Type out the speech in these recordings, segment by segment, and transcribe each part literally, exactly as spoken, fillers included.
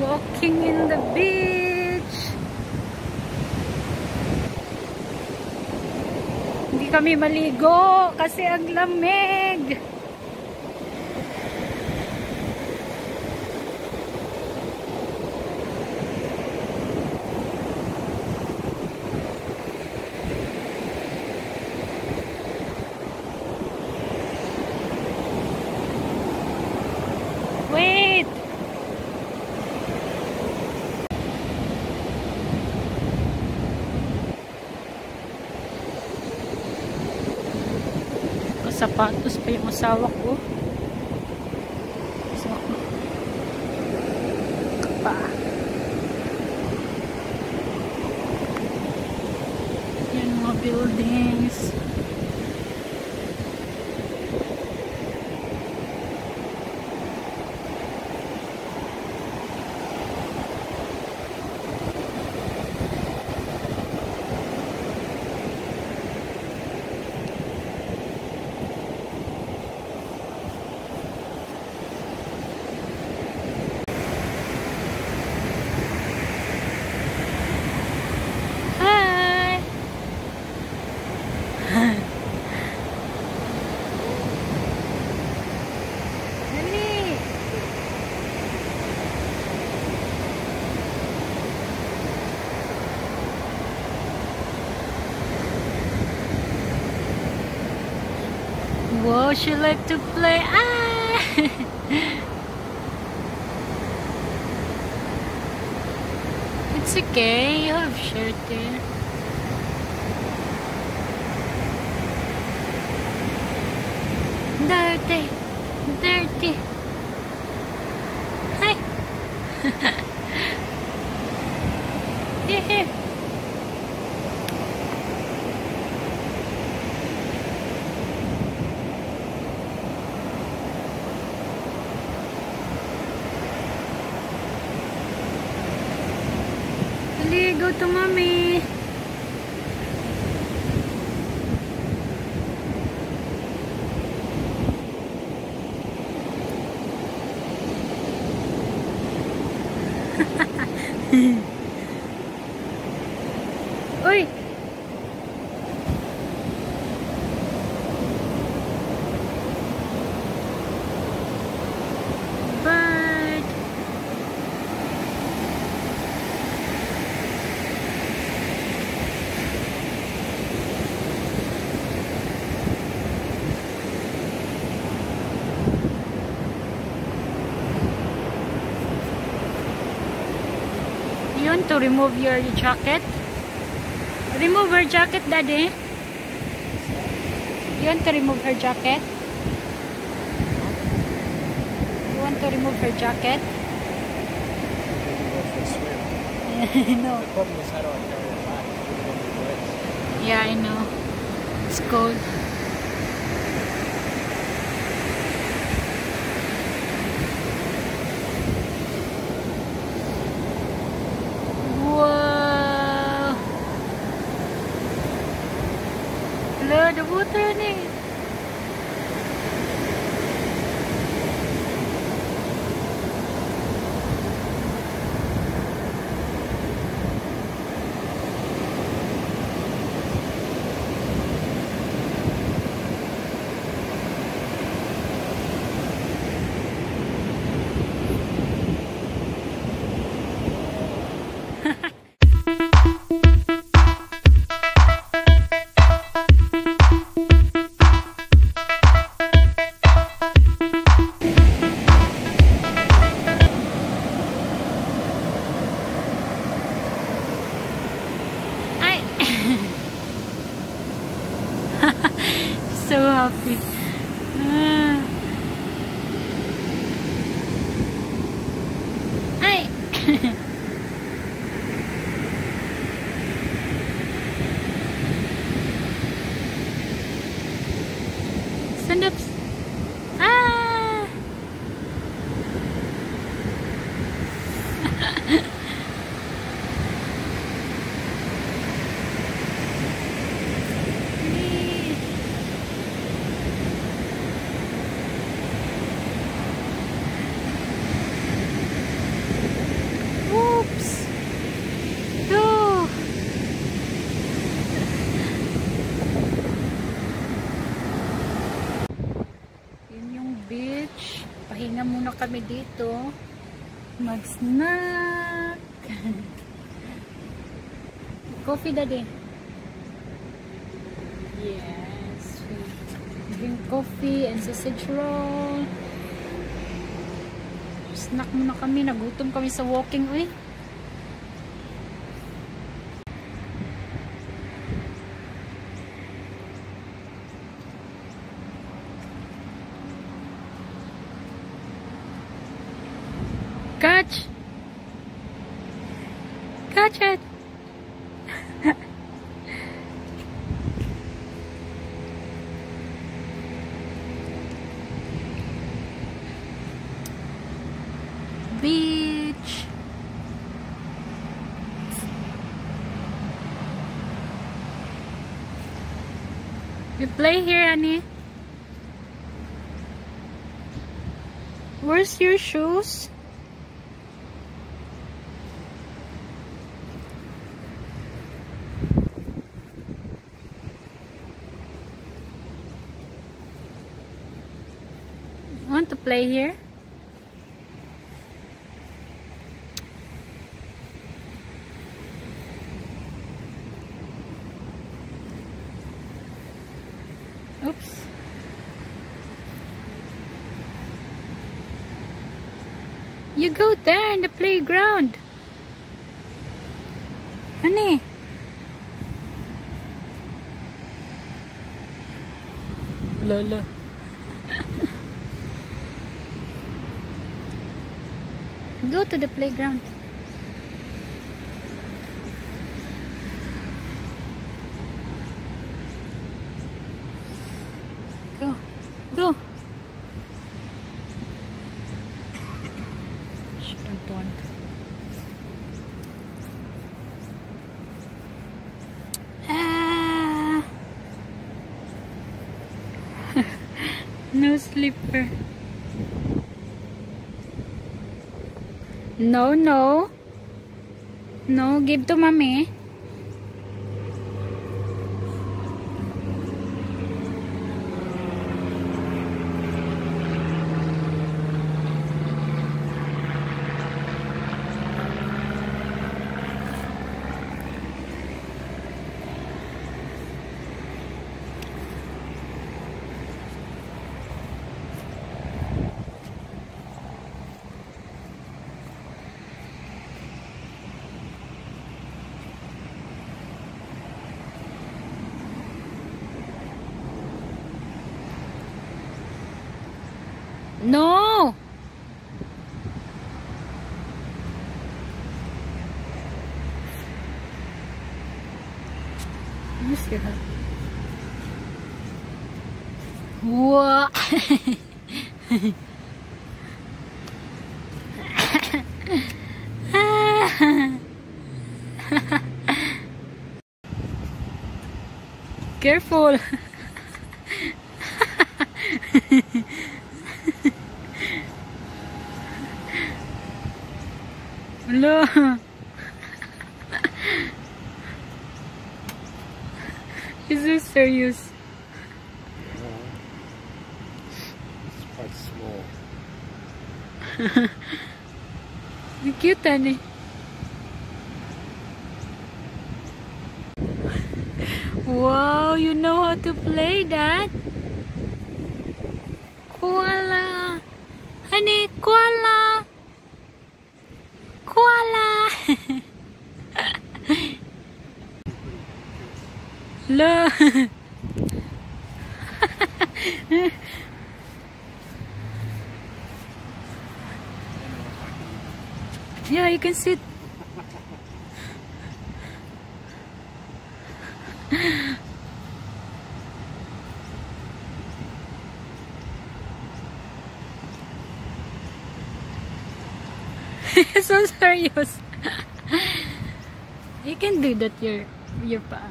Walking in the beach. Hindi kami maligo kasi ang lamig. Wait. Sapatos pa yung asawa ko. So, pa. Yan mga buildings. Wow, she like to play. Ah! It's okay, you have shirt there. Dirty. Dirty. Hi. Here, here. Go to mommy. Uy. Bird. You want to remove your jacket? Remove her jacket, Daddy. You want to remove her jacket? You want to remove her jacket? No. The problem is how do I carry it back? Yeah, I know. It's cold. Look, the water in it. So happy. Ah. Ay. Stand up. Ah. kami dito. Mag-snack. Coffee, Daddy. Yes. We drink coffee and sausage roll. Snack muna kami. Nagutom kami sa walking. Uy. Catch! Catch it! Beach! You play here, honey? Where's your shoes? Want to play here? Oops. You go there in the playground. Honey. Lala. Go to the playground. Go. Go. She don't want. Ah. No slipper. No, no. No, give to mommy. No. You see her. Whoa. Careful. Hello. Is this serious? No. It's quite small. It's cute, honey. Wow, you know how to play that? Koala. Honey, koala. Koala. Look. Yeah, you can sit. So serious. You can do that, your your pa.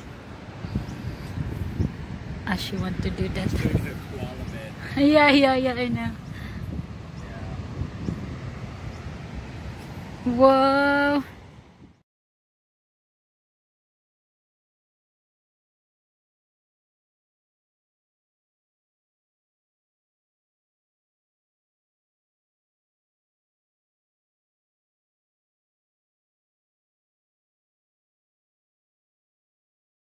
Ah, she want to do that. Yeah, yeah, yeah, I know. Wow.